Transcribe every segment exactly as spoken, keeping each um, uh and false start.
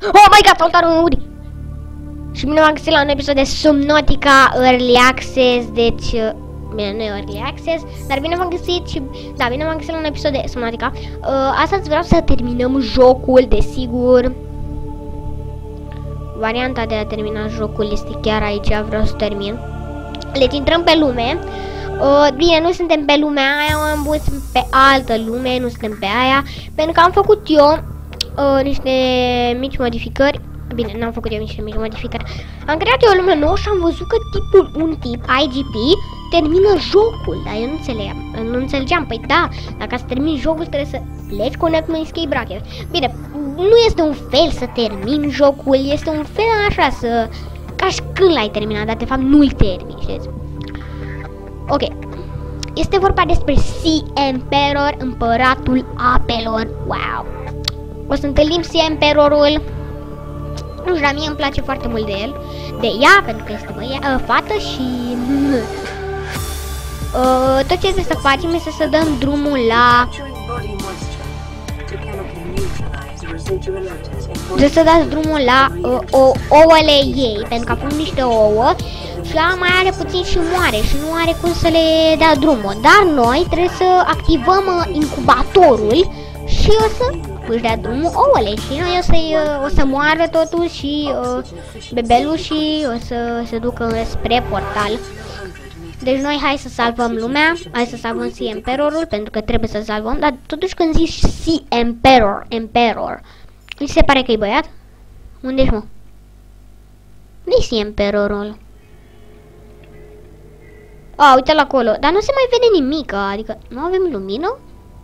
Oh my god, saltarul Uri! Și bine m-am găsit la un episod de Subnautica Early Access, deci... Bine, nu e Early Access, dar bine m-am găsit și... Da, bine m-am găsit la un episod de Subnautica. Uh, astăzi vreau să terminăm jocul, desigur. Varianta de a termina jocul este chiar aici, vreau să termin. Deci intrăm pe lume. Uh, bine, nu suntem pe lumea aia, am bun, sunt pe altă lume, nu suntem pe aia. Pentru că am făcut eu uh, niște mici modificări. Bine, n-am făcut eu niște mici modificări. Am creat eu o lume nouă și am văzut că tipul, un tip, I G P, termină jocul. Dar eu nu înțelegeam, nu înțelegeam. Păi da, dacă să termini jocul trebuie să pleci cu un escape bracket. Bine, nu este un fel să termini jocul, este un fel așa să... Ca și când l-ai terminat, dar de fapt nu-l termini, știți? Ok. Este vorba despre Sea Emperor, împăratul apelor. Wow. O să întâlnim Sea Emperorul. Nu știu, mie îmi place foarte mult de el. De ea, pentru că este băia, uh, fată și... uh, tot ce este să facem este să dăm drumul la... Trebuie să dați drumul la uh, o, ouăle ei, pentru că a pus niște ouă și ea mai are puțin și moare și nu are cum să le dea drumul. Dar noi trebuie să activăm uh, incubatorul și o să își dea drumul ouăle și noi o să, uh, o să moară totul și uh, bebelușii o să se ducă spre portal. Deci noi hai să salvăm lumea, hai să salvăm Sea Emperorul, pentru că trebuie să salvăm, dar totuși când zici Sea Emperor, Emperor, mi se pare că e băiat? Unde-și, mă? Unde-i Sea Emperorul? A, uite-l acolo, dar nu se mai vede nimic, adică nu avem lumină?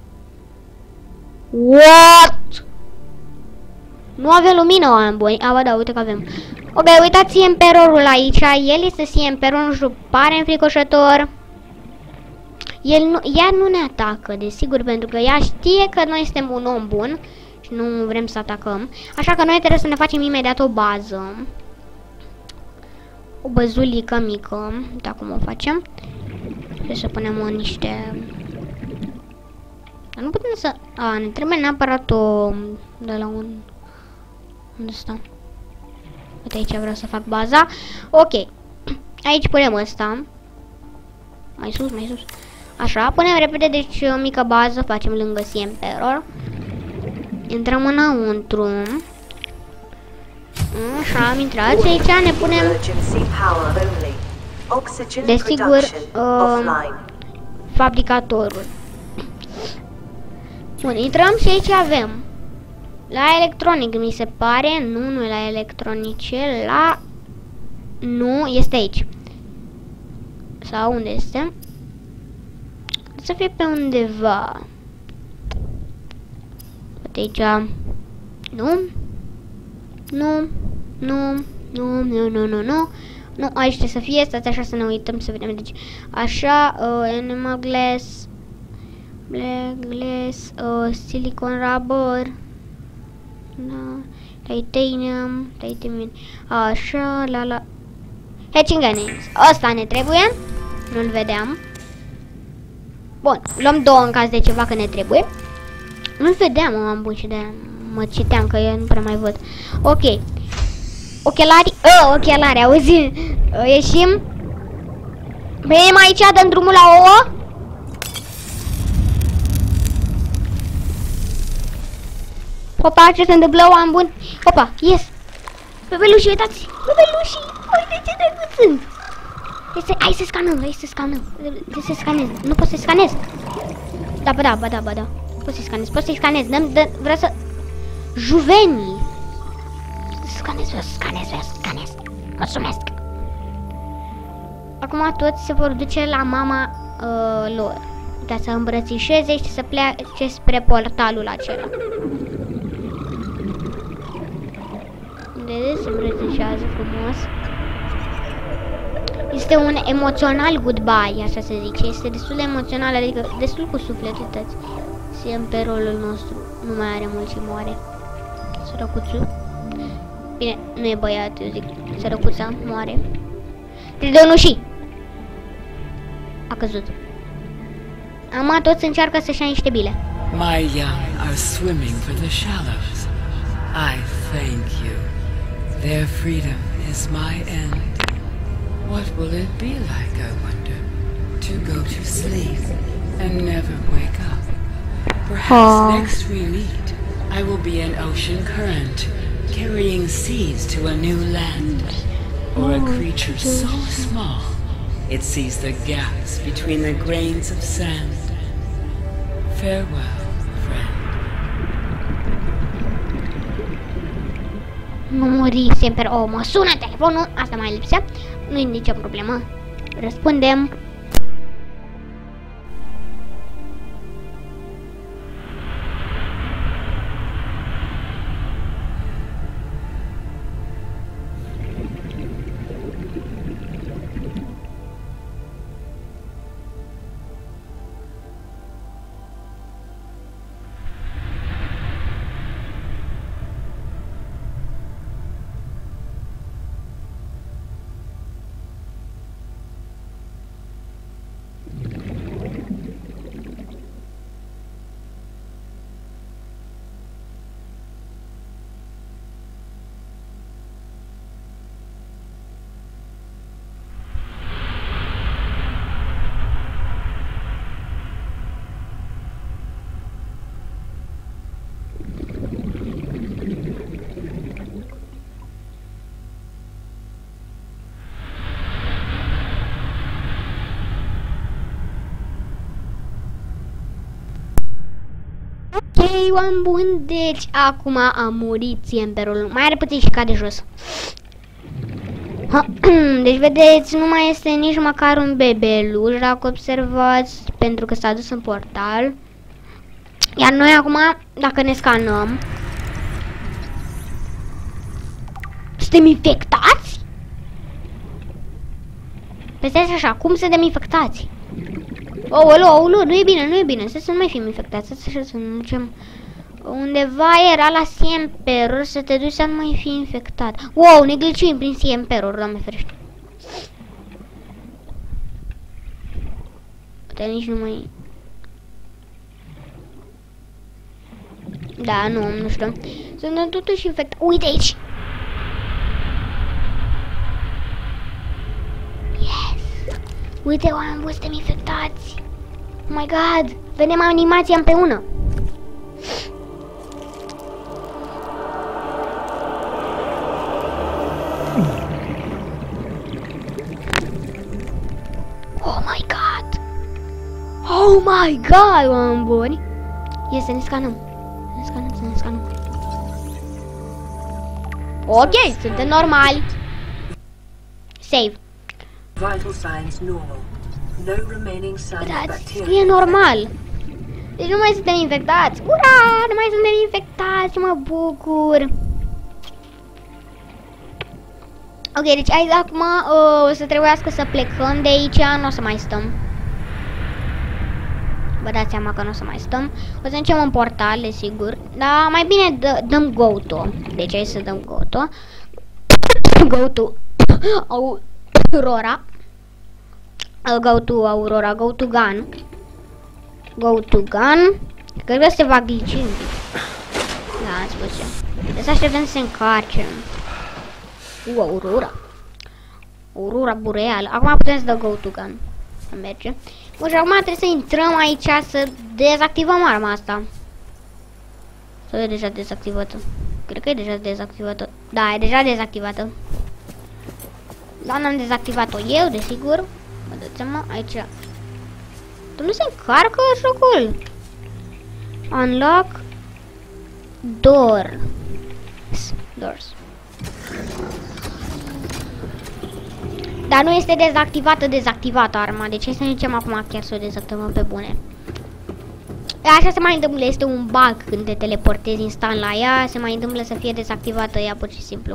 What? Nu avem lumină, oameni buni. A, bă, da, uite că avem. Ok, uitați Emperorul aici. El este Sea Emperor, nu știu, pare înfricoșător. El nu, ea nu ne atacă, desigur, pentru că ea știe că noi suntem un om bun și nu vrem să atacăm. Așa că noi trebuie să ne facem imediat o bază. O băzulică mică. Uite cum o facem. Trebuie să punem în niște... Dar nu putem să... A, ne trebuie neapărat o... De la un... Unde stau? Uite, aici vreau să fac baza. Ok. Aici punem ăsta. Mai sus, mai sus. Așa, punem repede, deci o mică bază facem lângă Sea Emperor. Intrăm înăuntru. Așa, am intrat și aici ne punem... Desigur, uh, fabricatorul. Bun, intrăm și aici avem la electronic, mi se pare. Nu, nu e la electronice. La... Nu, este aici. Sau unde este? Să fie pe undeva. Uite aici. Nu. Nu. Nu. Nu, nu, nu, nu, nu. Nu, aici trebuie să fie. Stați așa să ne uităm să vedem. Deci, așa, uh, animal glass. Black glass, uh, silicon rubber. No, titanium, titanium, așa, la la... Hatching onions, ăsta ne trebuie, nu-l vedeam. Bun, luăm două în caz de ceva că ne trebuie. Nu-l vedeam, mă, am bun și de mă citeam că eu nu prea mai văd. Ok, ochelari, oh, ochelari, auzi, uh, ieșim. Venim aici, dăm drumul la ouă. Opa, ce se întâmplă, oameni buni? Opa, yes! Bebelușii, uitați! Bebelușii! Uite ce drăguț sunt! Este, hai să scanăm, hai să scanăm. Trebuie să scanez. Nu pot să scanez. Da, ba da, ba da, ba da. Pot să scanez, pot să scanez. Dăm, dă, vreau să... Juvenii! Scanez, vreau să scanez, vreau să scanez. Mulțumesc! Acum toți se vor duce la mama uh, lor. Uite, să îmbrățișeze și să plece spre portalul acela. Vedeți, se îmbrățișează frumos. Este un emoțional goodbye, așa se zice. Este destul de emoțional, adică destul cu suflet, uitați. Sea Emperorul nostru nu mai are mult și moare. Sărăcuțul. Bine, nu e băiat, eu zic. Sărăcuța moare. Tridăunușii! A căzut. Ama toți încearcă să-și ia niște bile. My young are swimming for the shallows. I thank you. Their freedom is my end. What will it be like, I wonder, to go to sleep and never wake up? Perhaps Aww. next we meet, I will be an ocean current, carrying seeds to a new land. Or a creature so small, it sees the gaps between the grains of sand. Farewell, friend. Nu murisem, per... Oh, mă sună telefonul, asta mai lipsea. Nu-i nicio problemă. Răspundem. Ok, oameni buni, deci acum a murit Emperorul. Mai are puțin și cade jos. Deci vedeți, nu mai este nici măcar un bebeluș, dacă observați, pentru că s-a dus în portal. Iar noi acum, dacă ne scanăm, suntem infectați? Păi stai așa, cum suntem infectați? Oulu, oulu, nu e bine, nu e bine, să nu mai fim infectați, să așa să nu ducem. Undeva era la Emperor să te duci să nu mai fii infectat. Wow, ne glitchuim prin Emperor, Doamne ferește. Poate nici nu mai... Da, nu, nu știu. Suntem totuși infectați. Uite aici! Yes! Uite, oameni buni, suntem infectați! Oh my god! Vedem animația împreună! Oh my god! Oh my god, oameni buni! Ia să ne scanăm! Să ne scanăm, să ne scanăm! Ok, suntem normali! Save! Vital signs normal. No remaining signs of bacteria. E normal. Deci nu mai suntem infectați. Ura! Nu mai suntem infectați. Mă bucur. Ok, deci aici acum uh, o să trebuiască să plecăm de aici. Nu o să mai stăm. Vă dați seama că nu o să mai stăm. O să încem un portal, desigur. Dar mai bine dă, dăm go-to. Deci aici să dăm go-to. Go-to Aurora. Go to Aurora, go to gun. Go to gun. Cred că se va glici un pic. Da, am spus eu. Trebuie să așteptăm să se încarce. U, Aurora. Aurora boreală. Acum putem să dăm go to gun. Merge. Bun, și acum trebuie să intrăm aici să dezactivăm arma asta. Sau e deja dezactivată? Cred că e deja dezactivată. Da, e deja dezactivată. Da, n-am dezactivat-o eu, desigur. Mă dați seama, aici. Tu nu se încarcă jocul. Unlock door. Doors. Dar nu este dezactivată, dezactivată arma. Deci hai să ne zicem acum chiar să o dezactivăm pe bune. Așa se mai întâmplă, este un bug când te teleportezi instant la ea. Se mai întâmplă să fie dezactivată ea pur și simplu.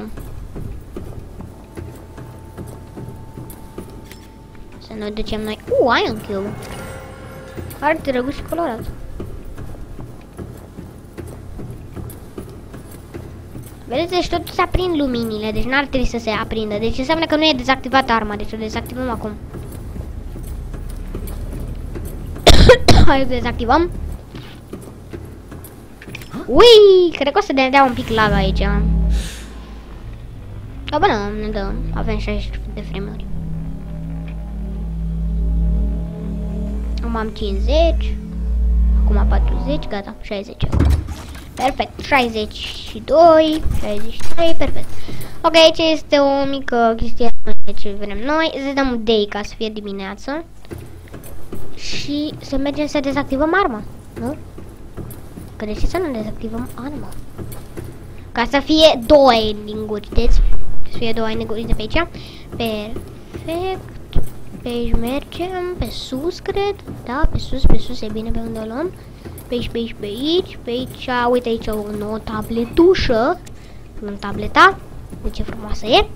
Să ne ducem noi. Uh, Iron Cube. Ar drăguț și colorat. Vedeți, deci totul se aprind luminile, deci n-ar trebui să se aprindă. Deci înseamnă că nu e dezactivată arma, deci o dezactivăm acum. Hai să dezactivăm. Ui, cred că o să ne dea un pic lag aici. A, bă, nu, ne dă. Avem șaizeci de frame-uri. Acum am cincizeci. Acum patruzeci, gata, șaizeci. Perfect, șaizeci și doi, șaizeci și trei, perfect. Ok, aici este o mică chestie ce vrem noi. Să dăm un day ca să fie dimineață. Și să mergem să dezactivăm arma, nu? Că de ce să nu dezactivăm arma? Ca să fie două ending-uri, vedeți? Să fie două ending-uri de pe aici. Perfect. Pe aici mergem, pe sus, cred. Da, pe sus, pe sus, e bine pe unde o luăm. Pe aici, pe aici, pe aici, pe aici, uite aici o nouă tabletușă. Punem tableta, uite ce frumoasă e.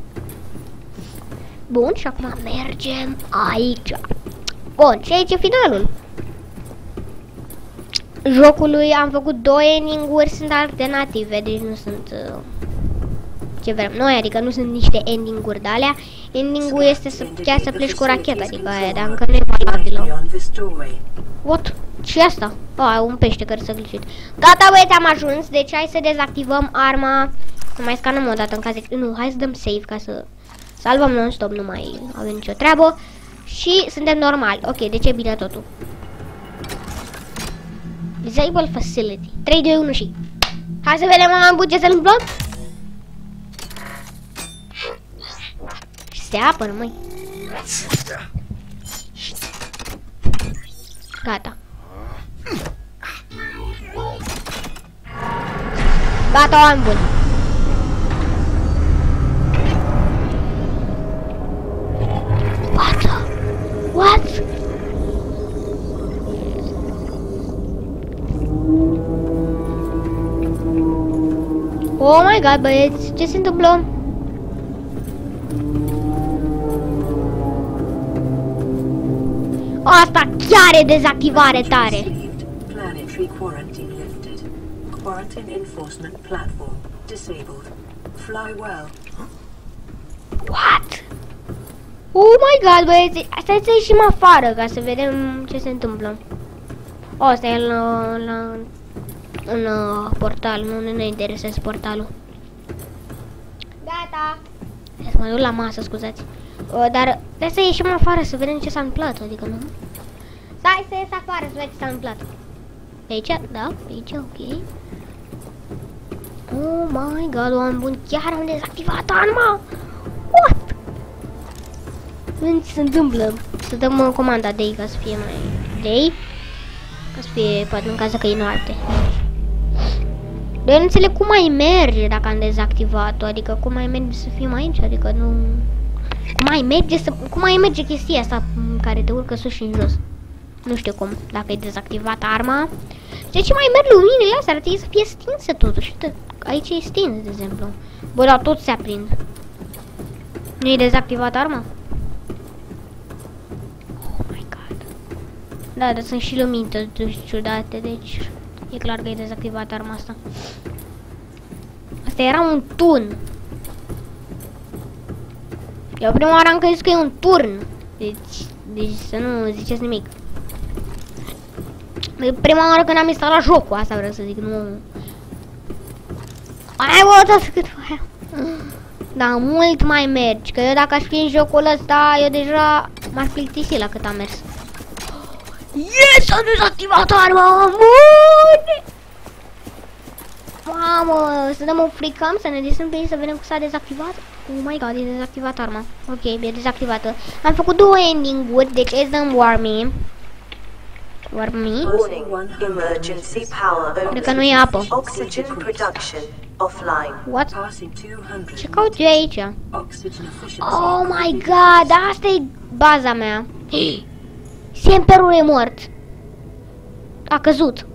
Bun, și acum mergem aici. Bun, și aici e finalul jocului. Am făcut două ending-uri, sunt alternative, deci nu sunt uh, ce vrem noi, adică nu sunt niște ending-uri de alea. Ending-ul este să chiar să pleci cu racheta, adică aia, dar încă nu e valabilă. What? Ce asta? Ah, un pește care s-a glicit. Gata, băieți, am ajuns, deci hai să dezactivăm arma. Să mai scanăm o dată în caz de... Nu, hai să dăm save ca să salvăm non-stop, nu mai avem nicio treabă. Și suntem normali. Ok, deci e bine totul. Disable facility. trei, doi, unu și... Hai să vedem mai bun ce se întâmplă. Se apără, măi. Gata. Gata, oameni buni. What? What? Oh my god, băieți, ce se întâmplă? Asta chiar e dezactivare tare. Planetary quarantine lifted. Quarantine enforcement platform disabled. Fly well. What? Oh my god, băieți, stai să ieșim afară ca să vedem ce se întâmplă. O, asta e la, la în uh, portal, nu ne interesează portalul. Gata. Hai să mă duc la masă, scuzați. Uh, dar trebuie să ieșim afară să vedem ce s-a întâmplat, adică nu? Stai să ies afară să vedem ce s-a întâmplat. Pe aici? Da, pe aici, ok. Oh my god, oameni buni, chiar am dezactivat arma! What? Ce se întâmplă? Să dăm uh, comanda day ca să fie mai... day? Ca să fie, poate în cazul că e noapte. Dar nu înțeleg cum mai merge dacă am dezactivat-o, adică cum mai merge să fim aici, adică nu... Cum mai merge să... Cum mai merge chestia asta care te urcă sus și în jos? Nu știu cum, dacă e dezactivată arma. De ce mai merg luminile astea? Ar trebui să fie stinse totuși. Uite, aici e stins, de exemplu. Bă, dar tot se aprind. Nu e dezactivată arma? Oh my god. Da, dar sunt și lumini totuși ciudate, deci... E clar că e dezactivată arma asta. Asta era un tun. Eu prima oară am crezut că e un turn. Deci, deci să nu ziceți nimic. E prima oară când am instalat jocul, asta vreau să zic, nu... Ai bă, cât aia. Da, mult mai mergi, că eu dacă aș fi în jocul ăsta, eu deja m-ar plictisi la cât am mers. Yes, am dezactivat arma, bune! Mamă, să dăm o fricăm, să ne distrăm pe ei, să vedem că s-a dezactivat. Oh my god, e dezactivat arma. Ok, e dezactivată. Am făcut două ending-uri, deci îți dăm warming. Warming. Cred că nu e apă. Oxygen production offline. What? Ce caut eu aici? Oh my god, asta e baza mea. Semperul e mort. A căzut.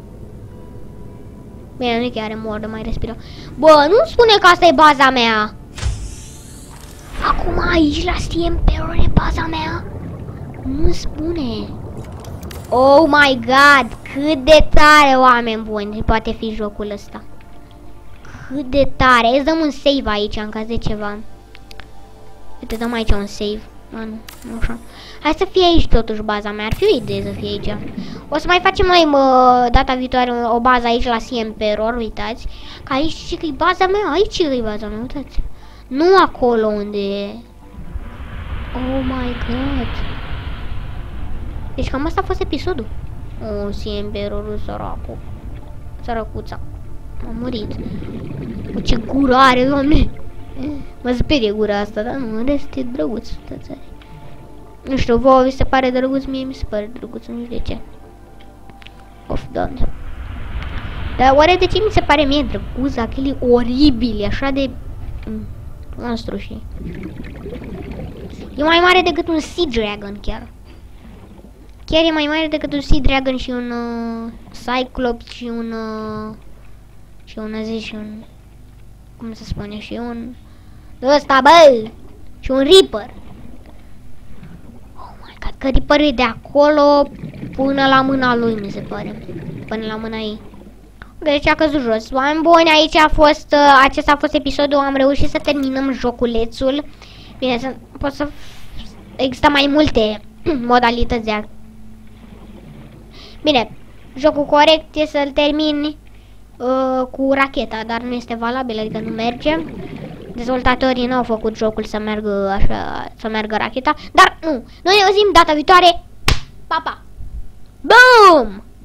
Bine, nu chiar e mort, mai respiră. Bă, nu spune că asta e baza mea. Acum aici la Semperul e baza mea. Nu spune. Oh my god, cât de tare, oameni buni, poate fi jocul ăsta. Cât de tare. Îți dăm un save aici în caz de ceva. Uite, dăm aici un save. A, nu, nu așa. Hai să fie aici totuși baza mea. Ar fi o idee să fie aici. O să mai facem noi mă, data viitoare o bază aici la Semperor, uitați. Că aici și că e baza mea, aici e baza mea, uitați. Nu acolo unde e. Oh my god. Deci cam asta a fost episodul. Oh, Siemperorul săracu. Sărăcuța. A murit. O, ce gură are, doamne. Mă sperie gura asta, dar nu, în rest e drăguț. Nu știu, vouă vi se pare drăguț, mie mi se pare drăguț, nu știu de ce. Of, doamne. Dar oare de ce mi se pare mie drăguț? Achele oribili, așa de... monstruoși. E mai mare decât un Sea Dragon, chiar. Chiar e mai mare decât un Sea Dragon și un uh, Cyclops și un... Uh, și un, zi, și un... cum se spune, și un... ăsta, bă! Și un Reaper. Oh my god, că Reaper e de acolo până la mâna lui, mi se pare. Până la mâna ei. Deci a căzut jos. Oameni buni, aici a fost, uh, acesta a fost episodul, am reușit să terminăm joculețul. Bine, să, pot să... există mai multe modalități de a... Bine, jocul corect e să-l termini uh, cu racheta, dar nu este valabil, adică nu merge. Dezvoltatorii n-au făcut jocul să meargă așa, să meargă racheta, dar nu. Noi ne auzim data viitoare. Pa, pa! Boom!